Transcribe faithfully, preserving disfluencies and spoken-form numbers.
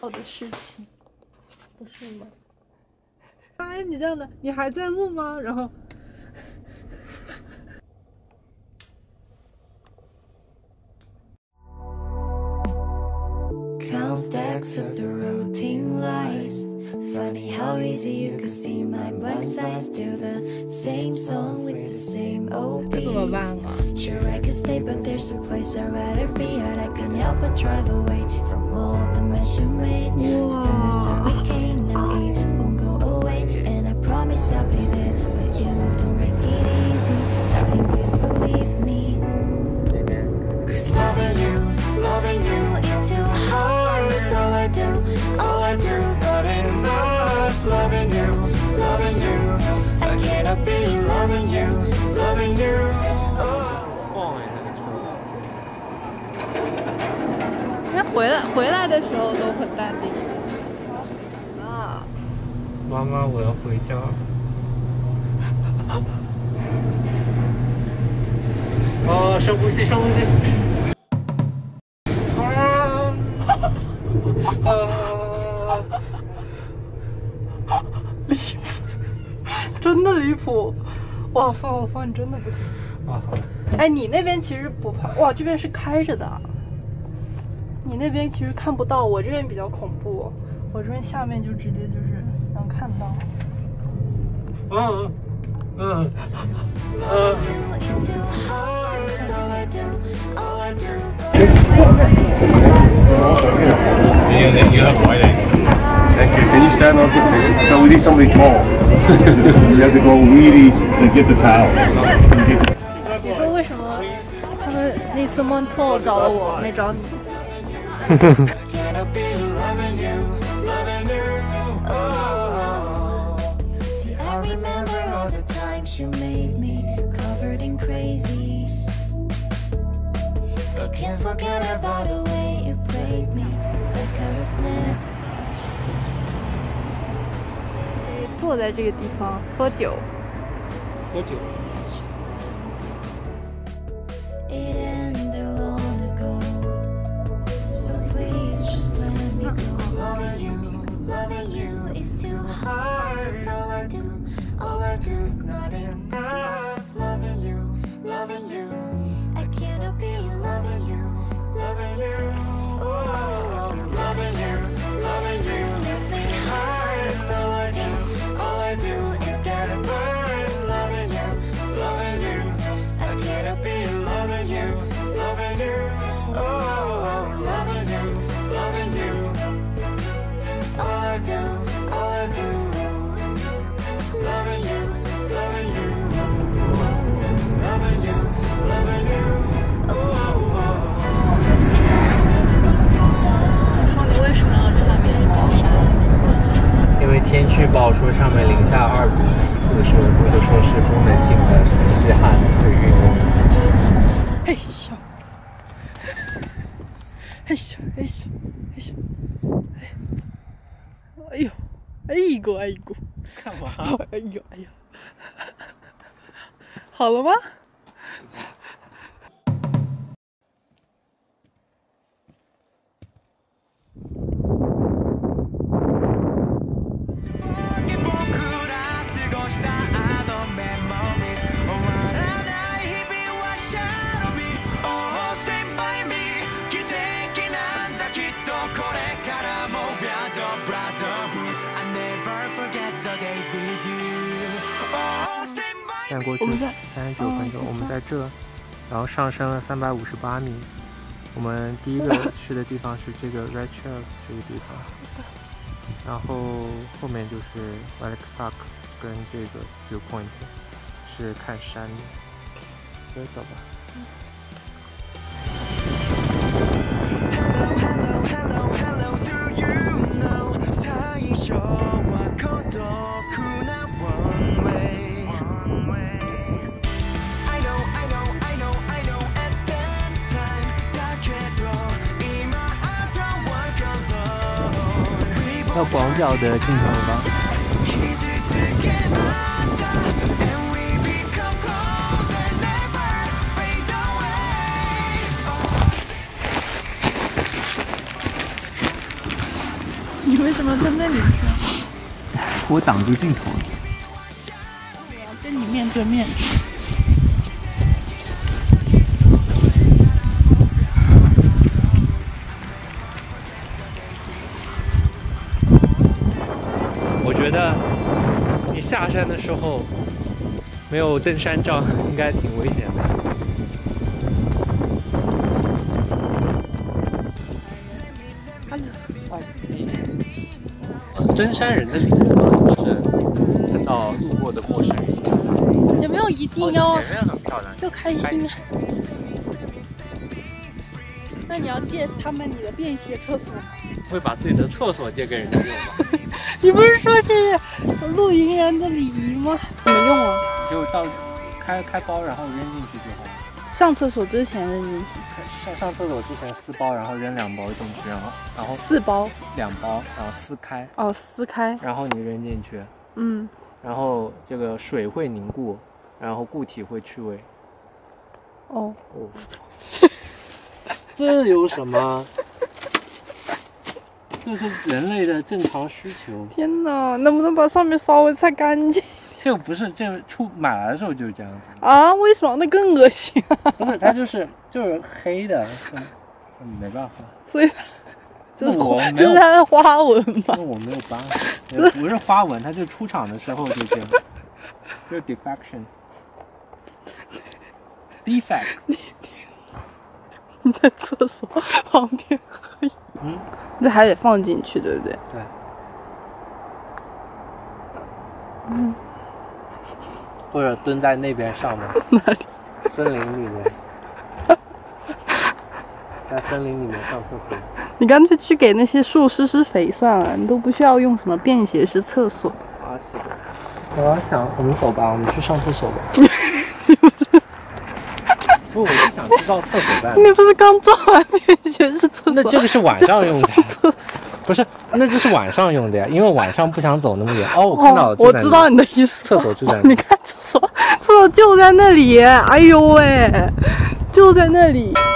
好的事情，不是吗？哎，你这样的，你还在录吗？然后。 Count stacks of the routine lies. Funny how easy you could see my blank sides. Do the same song with the same old beats. Sure I could stay, but there's a place I'd rather be. That I couldn't help but drive away from all the mess you made. Send this when we came, now it won't go away. And I promise I'll be there, but you don't make it easy. Darling, please believe me. Cause loving you, loving you is too hard. All I do, all I do is not enough. Loving you, loving you, I cannot be loving you, loving you. Oh. 他回来回来的时候都很淡定。啊！ 妈妈，我要回家。哦，深呼吸，深呼吸。 啊！ 离谱，真的离谱！哇，算了，我发现真的不行。 啊好。 哎，你那边其实不怕，哇，这边是开着的。你那边其实看不到，我这边比较恐怖，我这边下面就直接就是能看到。 嗯嗯嗯。You, you have whiting. Thank you. Can you stand on the So we need somebody tall. You have to go really to get the towel. 你说为什么他们那次 Monto 找了我，没找你？ See, I remember all the times you made me covered in crazy. I can't forget about the way you played me like I was never. 坐在这个地方喝酒。 喝酒。 It ended long ago, so please just let me go. Loving you, loving you is too hard. All I do, all I do is not enough. Loving you, loving you, I cannot be loving you, loving you. Oh, loving you, loving you makes me hard. All I do, all I do is get a burn. Loving you, loving you, I cannot be loving you, loving you. Oh, loving you, loving you. All I do, all I do, loving you, loving you, loving you, loving you. Oh, oh, oh. 说你为什么要穿棉毛衫？ 因为天气预报说上面零下二度，或者说或者说是功能性的什么吸汗对运动。 嘿咻，嘿咻，嘿咻，嘿咻，哎呦，哎呦，哎呦， 干嘛？ 哎呦，哎呦，好了吗？ 现在过去三十九分钟，我们在这，然后上升了三百五十八米。我们第一个去的地方是这个 Red Trails 这个地方，然后后面就是 Relic Parks 跟这个 Viewpoint 是看山的，所以走吧。要广角的镜头吧。 什么在那里吃？ 我挡住镜头了。 我要跟你面对面吃。 我觉得你下山的时候没有登山杖，应该挺危险的。登山人的礼貌就是碰到路过的陌生人， 有没有一定要前面很漂亮， 要开心啊？那你要借他们你的便携厕所吗？ 会把自己的厕所借给人家用吗？ 你不是说这是露营人的礼仪吗？怎么用啊？ 就到开开包，然后扔进去就好了。 上厕所之前扔进去。 上上厕所之前撕包，然后扔两包进去，然后然后四包两包，然后撕开。 哦，撕开， 然后你扔进去， 嗯， 然后这个水会凝固，然后固体会去味。 哦哦，这有什么？这是人类的正常需求。 天哪，能不能把上面稍微擦干净？ 这个不是，这个出买来的时候就是这样子。 啊？为什么？那更恶心啊！ 不是，它就是就是黑的，嗯，没办法。 所以这是我没有这是它的花纹吗？ 那我没有办法，不是花纹，它就出厂的时候就这样，就是 defection defect。 你在厕所旁边喝饮， 嗯， 这还得放进去，对不对？ 对。 嗯。 或者蹲在那边上面。 哪里？ 森林里面。在森林里面上厕所。 你干脆去给那些树施施肥算了，你都不需要用什么便携式厕所。 啊，是的。我要想，我们走吧，我们去上厕所吧。 你不是？ 不，我是想知道厕所在哪。 你不是刚装完便携式厕所？ 那这个是晚上用的。不是，那就是晚上用的呀，因为晚上不想走那么远。哦，我看到了， 哦、我知道你的意思。 厕所就在那、 哦。你看厕所，厕所就在那里。哎呦喂，就在那里。